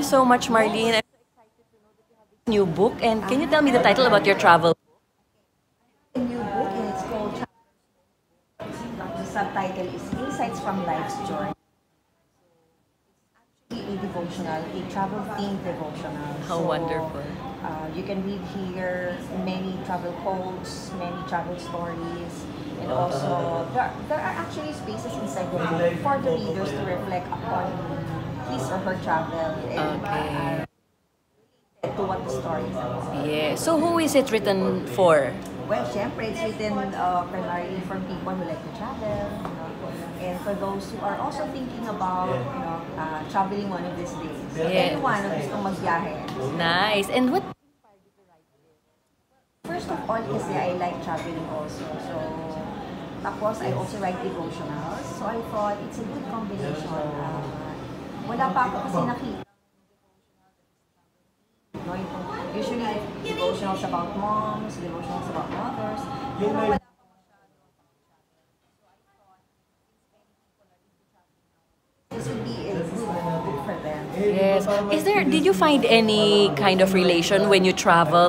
so much, Marlene. I'm so excited to know that you have this new book. And can you tell me the title about your travel? A new book and it's called the subtitle is Insights from Life's Journey. It's actually a devotional, a travel themed devotional. How wonderful. You can read here many travel quotes, many travel stories, and also there are actually spaces inside the book for the readers to reflect upon his or her travel and to what the story is about. Yeah. So who is it written for? Well, syempre, it's written primarily for people who like to travel, and for those who are also thinking about, traveling one of these days. Yeah. Anyone who gusto magbiyahe. Nice. And what? First of all, kasi I like traveling also. So, tapos I also write devotionals. So I thought it's a good combination. Wala pa ako kasi nakita. Usually, devotionals about moms, devotionals about mothers. Pero wala pa masyado. So I thought, this would be a good book for them. Yes. Did you find any kind of relation when you travel?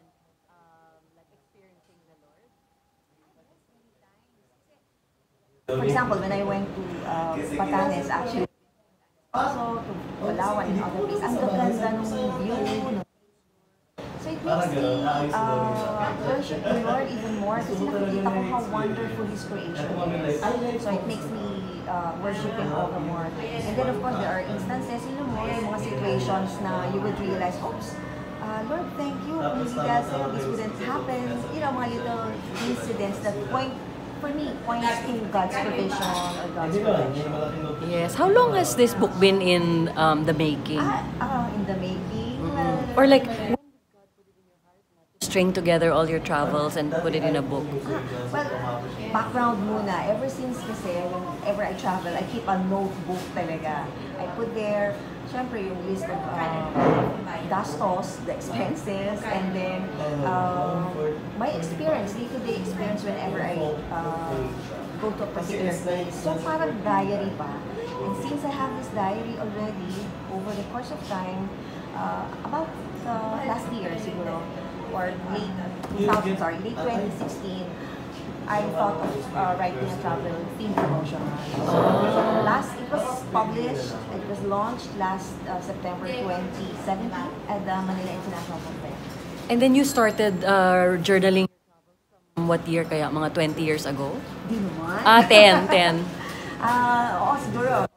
For example, when I went to Batanes, actually, also to Palawan and other places, ang gaganda ng view. So it makes me worship the Lord even more kasi nakikita ko how wonderful His creation is. So it makes me worship Him all the more. And then of course, there are instances, yung mga situations na you would realize, oops, Lord, thank you. Kung hindi dahil this wouldn't happen. Mga little incidents that points to God's provision or God's protection. Yes. How long has this book been in the making? In the making? Or like, when did God put it in your heart to string together all your travels and put it in a book? Well, background muna. Ever since kasi, whenever I travel, I keep a notebook talaga. I put there, syempre, yung list of gastos, the expenses, and then my experience, day-to-day experience whenever I go to a particular place. So parang diary pa. And since I have this diary already, over the course of time, about last year siguro, or late 2016, I thought of writing a travel theme devotional. So it was published, it was launched last September 2017 at the Manila International Conference. And then you started journaling from what year kaya? Mga 20 years ago? Di naman. 10. Oo, siguro.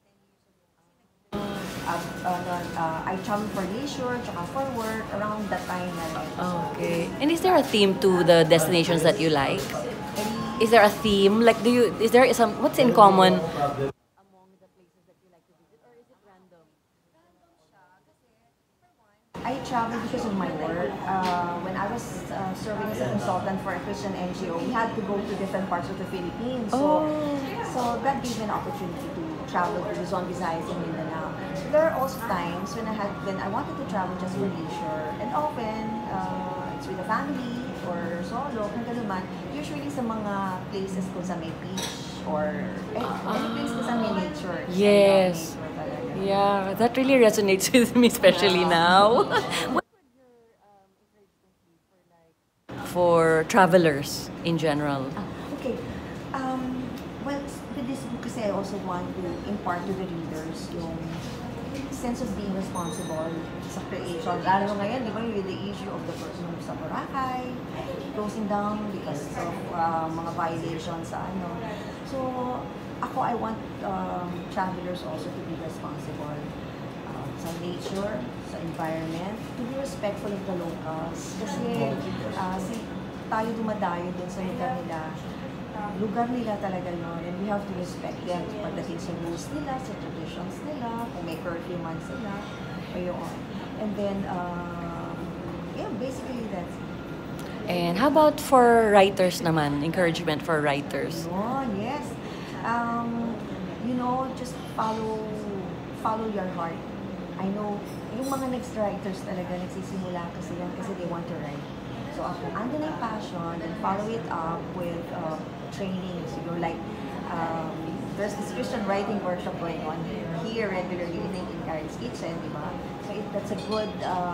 I travel for leisure, tsaka for work, around that time na rin. Okay. And is there a theme to the destinations that you like? Is there a theme? Like, what's in common among the places that you like to visit? Or is it random? I travel because of my work. When I was serving as a consultant for a Christian NGO, we had to go to different parts of the Philippines. So that gave me an opportunity to travel to Luzon, Visayas, and Mindanao. So there are also times when I wanted to travel just for leisure, and often it's with a family or solo, kung ganuman. Usually sa mga places kung sa may beach or any place kung sa may nature. Yes. Yeah, that really resonates with me, especially now. What would your encouragement be for travelers in general? Okay. Well, with this book kasi I also want to impart to the readers yung sense of being responsible sa creation. Lalo ngayon, di ba, with the issue of the person sa Boracay, closing down because of mga violations sa ano. So, I want travelers also to be responsible sa nature, sa environment, to be respectful of the locals. Kasi tayo dumadayo dun sa lugar nila talaga yun, and we have to respect them pagdating sa rules nila, sa traditions nila, kung may curfew man sila, ayun. And then, basically that's it. And how about for writers naman? Encouragement for writers? Yes. Just follow your heart. I know, yung mga next writers talaga, nagsisimula kasi yan kasi they want to write. So, kung andun ang passion, then follow it up with training. Siguro like there's this Christian writing workshop going on here regularly in Karen's Kitchen, di ba? So that's a good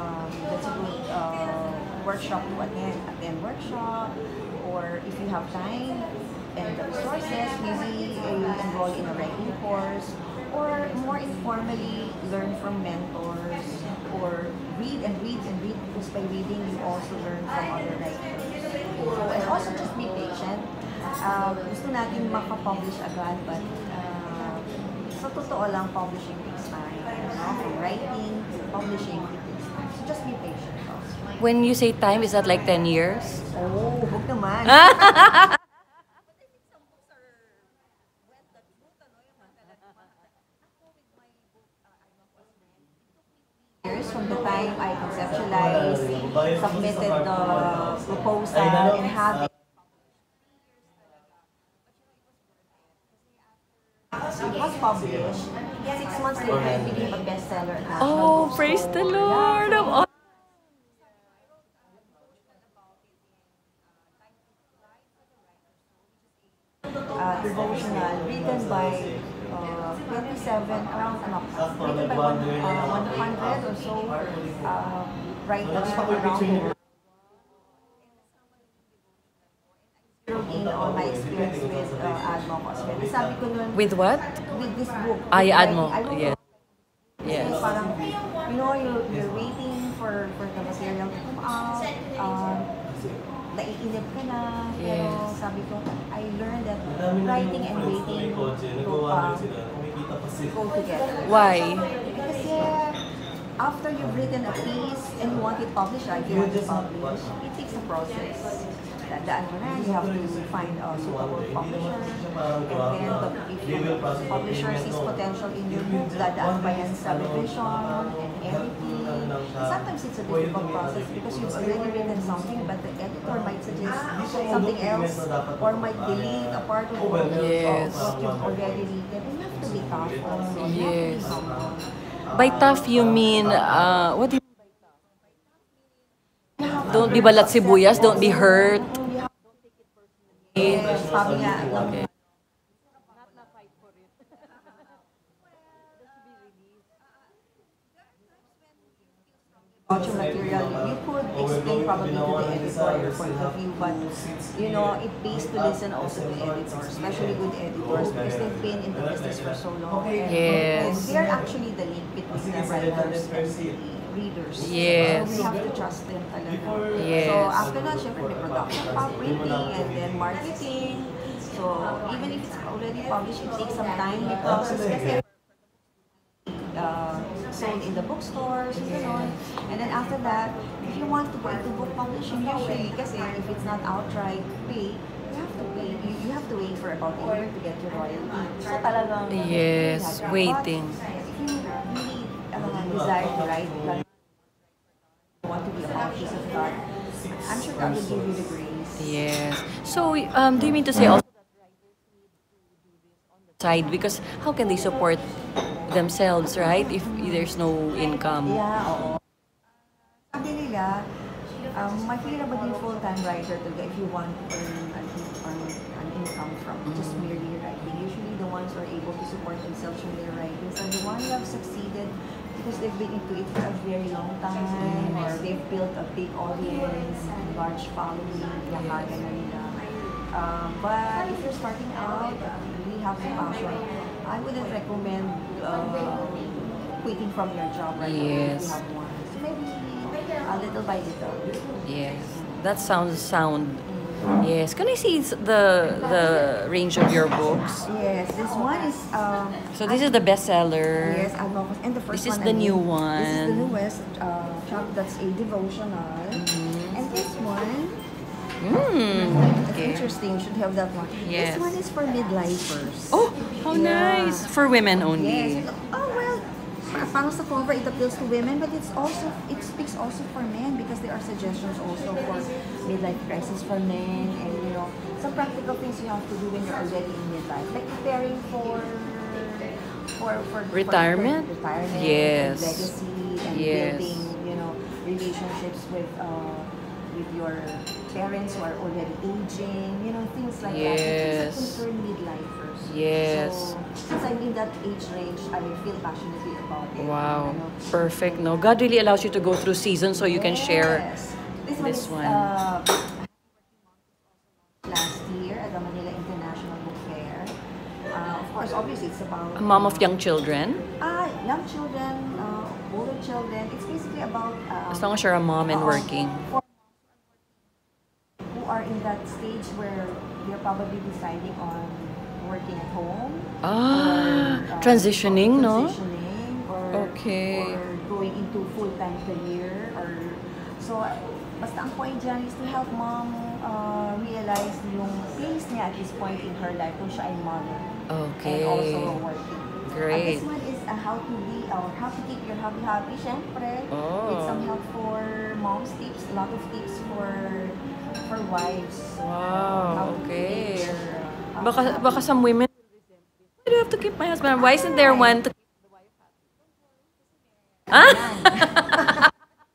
workshop to attend workshop, or if you have time and the resources, maybe you enroll in a writing course, or more informally learn from mentors, or read and read and read, because by reading you also learn from other writers. So, and also just be patient. Gusto natin makapublish agad, but sa totoo lang, publishing takes time. From writing to publishing, it takes time. So just be patient also. When you say time, is that like 10 years? Oh, huwag naman. Years from the time I conceptualized, submitted the proposal, and have it. It was published. 6 months later, it became a bestseller. At National Oh, Bookstore. praise the Lord! Yeah. Devotional written by 27 around written by 100 or so writers from around the world. In on my experience with Admo Cosme. Sabi ko nun, With what? with this book. Ay, like, Admo. I wrote Yes. Kasi Yes. parang, you know, you're waiting for the material to come out. Naiinip ka na. Pero Yes. sabi ko, I learned that writing and waiting go together. Why? Kasi after you've written a piece and you want it published, right? You want it published, it takes a process. Dadaan mo na, you have to find a suitable publisher. And then, if the publisher sees potential in your book, dadaan pa yan sa revision and editing. Sometimes it's a difficult process because you've already written something, but the editor might suggest something else or might delete a part of what Yes. you've already written. And you have to be tough also. You have to be Yes. humble. By tough, you mean, what do you don't be balat sibuyas, don't be hurt. Yes, sabi nga, Okay. about your material, you could explain probably to the editor your point of view, but you know, it pays to listen also to editors, especially good editors, because they've been in the business for so long. Yes. And they're actually the link between the writers and the readers. Yes. So we have to trust them talaga. Yes. So after that, syempre may production pa, printing, and then marketing. So even if it's already published, it takes some time, the process kasi sold in the bookstores, and and then after that, if you want to go into book publishing, usually, kasi if it's not outright pay, you have to pay. You have to wait for about a year to get your royalty. So talagang Yes, waiting. But if you really desire to write, like, you want to be a publisher of God, I'm sure God will give you the grace. Yes. So, do you mean to say also that writers need to do this on the side? Because how can they support themselves, right? If there's no income. Yeah, oo. Sabi nila, mahirap maging full-time writer talaga if you want to earn an income from just merely writing. Usually the ones who are able to support themselves from their writings are the ones who have succeeded because they've been into it for a very long time, or they've built a big audience, large following, lakagan na nila. But if you're starting out, you really have the passion. I wouldn't recommend quitting from your job right now if Yes. you have one. So maybe little by little. Yes. That sounds sound. Yes. Can I see the range of your books? Yes, this one is So this is the bestseller. yes, Admocus. And the first This is one the I new made, one. This is the newest chapter, that's a devotional. And this one, it's Okay. interesting, you should have that one. Yes. This one is for midlifers. Oh, how Yeah. nice. For women only. Yes. Oh well, parang sa cover it appeals to women, but it speaks also for men because there are suggestions also for midlife crisis for men, and you know some practical things you have to do when you're already in midlife, like preparing for Retirement? retirement, Yes. and legacy, and Yes. building relationships with with your parents who are already aging, things like that. Yes. Things that concern midlifers. Yes. So, since I'm in that age range, I feel passionately about it. Wow. Perfect, no? God really allows you to go through seasons so you can share Yes. this one. Last year at the Manila International Book Fair. Of course, obviously, it's about... A mom of young children? Young children, older children. It's basically about... As long as you're a mom and working. Who are in that stage where they're probably deciding on working at home. Transitioning, no? Transitioning, or going into full-time career. So, basta ang point dyan is to help mom realize yung place niya at this point in her life kung siya ay mother. Okay. And also working. Great. This one is how to be or how to keep your hobby happy. Syempre, with some help for moms tips, a lot of tips for wives. Wow, How to okay. keep their, Baka some women, why do you have to keep my husband? Why isn't there one to keep the wife happy?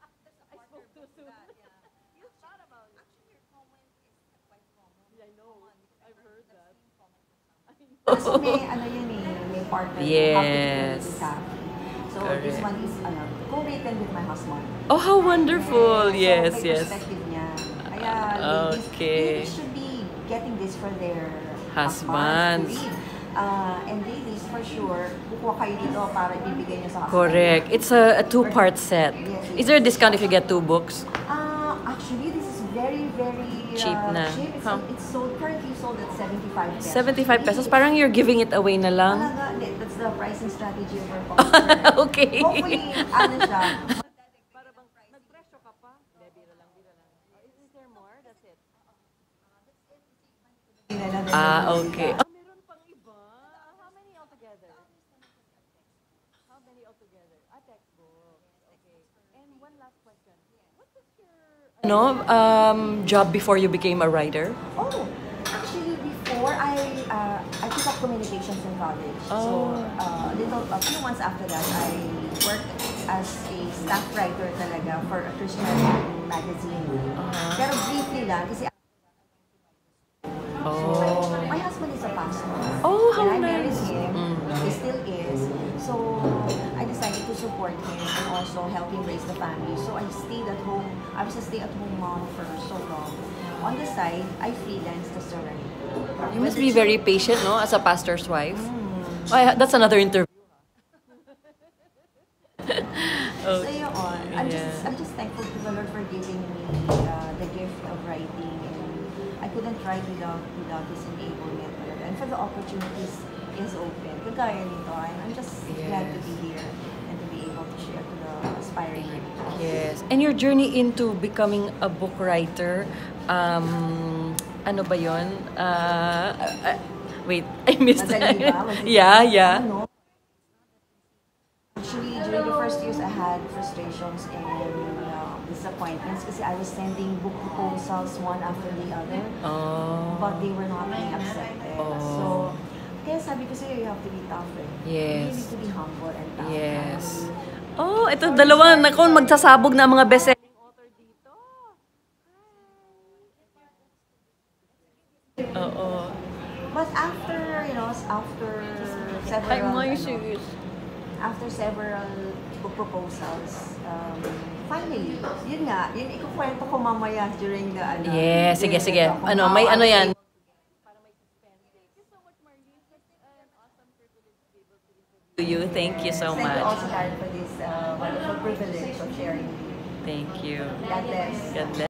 Kasi may partner. Yes. So this one is co-written with my husband. Oh, how wonderful! Yes, so, yes. Perspective niya. Kaya ladies should be getting this for their husbands to read. And ladies, for sure, kukuha kayo dito para ibibigay niyo sa husband. Correct. It's a two-part set. Yes, Is there a discount if you get 2 books? Actually, this is very, very cheap na. Cheap. It's currently sold at 75 pesos. 75 pesos? Parang you're giving it away na lang? That's the pricing strategy of our publisher. Okay. Hopefully, siya. Para bang nagpresyo ka pa? Bira lang. Is there more? That's it. Okay. Meron pang iba. How many altogether? Textbooks. Okay. And one last question. What was your job before you became a writer? Oh, actually before I took up communications in college. So a few months after that, I worked as a staff writer talaga for a Christian magazine. Pero briefly lang kasi my husband is a pastor. Oh, how and I married nice. him. He still is. So I decided to support him and also help him raise the family. So I stayed at home. I was a stay-at-home mom for so long. On the side, I freelanced as a writer. You must be very patient, no, as a pastor's wife. That's another interview. So yun, I'm just thankful to the Lord for giving me the gift of writing, and I couldn't write without His enablement. And for the opportunities is open. Kagaya nito, I'm just glad to be here and to be able to share to the aspiring writers. Yes. And your journey into becoming a book writer, ano ba yun? Wait, I missed that. Yeah. Actually, during the first years, I had frustrations and disappointments kasi I was sending book proposals one after the other, but they were not being accepted. So, kaya sabi ko sa'yo, you have to be tough. Yes. You need to be humble and tough. Yes. Oh, ito dalawa na kung magsasabog na mga best-selling author dito. Oo. But after several after several book proposals, finally, yun ikukwento ko mamaya during the Yes, sige. yan. May ano yan. You. Thank you so much. Thank you also, Karen, for this wonderful privilege of sharing with you. Thank you. God bless. God bless.